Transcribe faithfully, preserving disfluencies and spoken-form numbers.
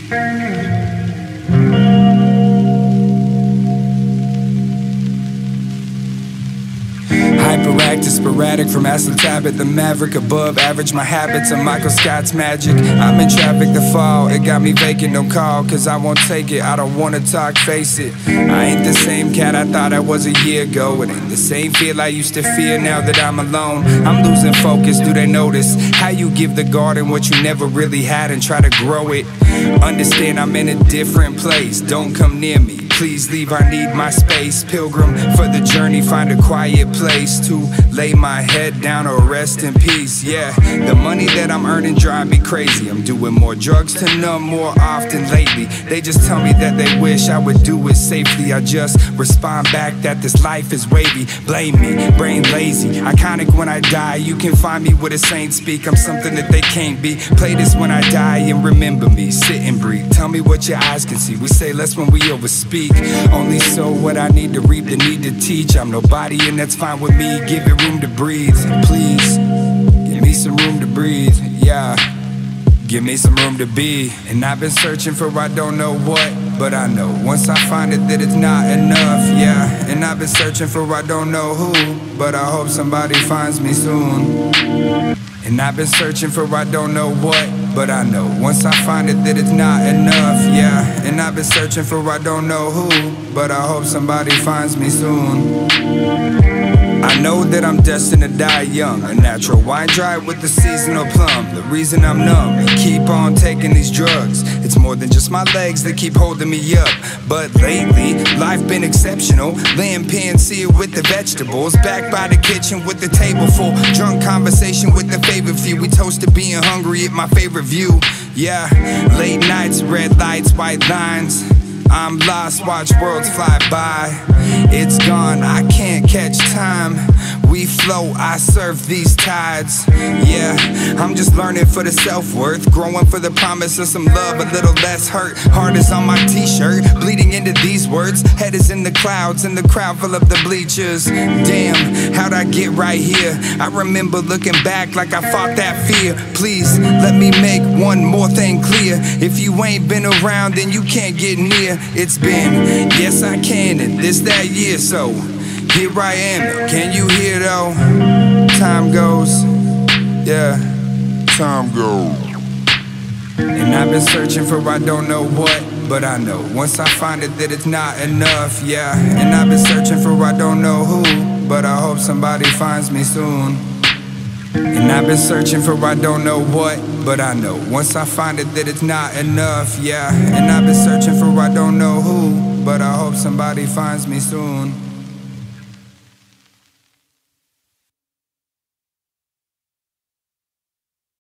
Hyperactive, sporadic, from acid tablet, the maverick above average. My habits are Michael Scott's magic. I'm in traffic, the fall, it got me vacant. Don't call, cause I won't take it. I don't wanna talk, face it. I ain't the same cat I thought I was a year ago. It ain't the same feel I used to fear now that I'm alone. I'm losing focus, do they notice how you give the garden what you never really had and try to grow it? Understand I'm in a different place, don't come near me, please leave, I need my space. Pilgrim for the journey, find a quiet place to lay my head down or rest in peace. Yeah, the money that I'm earning drive me crazy. I'm doing more drugs to numb more often lately. They just tell me that they wish I would do it safely. I just respond back that this life is wavy. Blame me, brain lazy, iconic when I die. You can find me with a saint speak, I'm something that they can't be. Play this when I die and remember me. Sit and breathe, tell me what your eyes can see. We say less when we overspeak. Only so what I need to reap, the need to teach. I'm nobody and that's fine with me. Give it room to breathe, please. Give me some room to breathe, yeah. Give me some room to be. And I've been searching for I don't know what, but I know once I find it that it's not enough, yeah. And I've been searching for I don't know who, but I hope somebody finds me soon. And I've been searching for I don't know what, but I know once I find it that it's not enough, yeah. And I've been searching for I don't know who, but I hope somebody finds me soon. I know that I'm destined to die young, a natural wine dry with the seasonal plum. The reason I'm numb and keep on taking these drugs, it's more than just my legs that keep holding me up. But lately, life been exceptional, laying panacea with the vegetables, back by the kitchen with the table full, drunk conversation with the favorite few. We toast to being hungry at my favorite view, yeah. Late nights, red lights, white lines, I'm lost, watch worlds fly by. It's gone, I can't catch time. We flow, I surf these tides. Yeah, I'm just learning for the self-worth, growing for the promise of some love, a little less hurt. Heart is on my t-shirt, bleeding into these words. Head is in the clouds and the crowd full of the bleachers. Damn, how'd I get right here? I remember looking back like I fought that fear. Please, let me make one more thing clear. If you ain't been around, then you can't get near. It's been, yes I can, and this that year, so here I am, can you hear though? Time goes, yeah, time goes. And I've been searching for I don't know what, but I know once I find it that it's not enough, yeah. And I've been searching for I don't know who, but I hope somebody finds me soon. And I've been searching for I don't know what, but I know once I find it that it's not enough, yeah. And I've been searching for I don't know who, but I hope somebody finds me soon.